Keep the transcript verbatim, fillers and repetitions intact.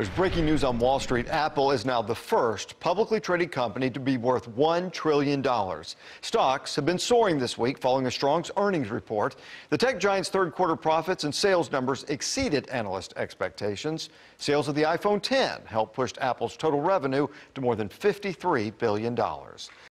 There's breaking news on Wall Street. Apple is now the first publicly traded company to be worth one trillion dollars. Stocks have been soaring this week following a strong earnings report. The tech giant's third quarter profits and sales numbers exceeded analyst expectations. Sales of the iPhone ten helped push Apple's total revenue to more than fifty-three billion dollars.